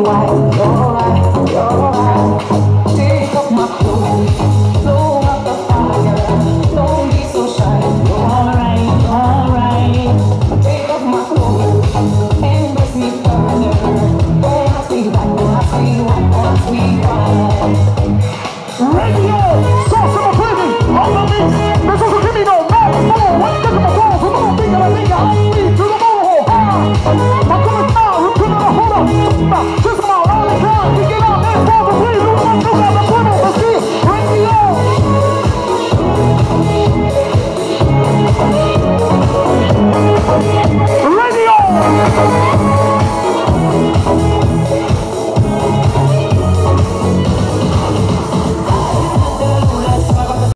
why you're right. Take off my clothes, blow up the fire. Don't be so shy. Alright. Take off my clothes and kiss me further. Don't ask me why, don't ask me why, don't ask me why. Radio, Sauce of a Prison, on the mix. This is a criminal, man, more. One look at my balls, a little bigger, I think I'm free to the ball.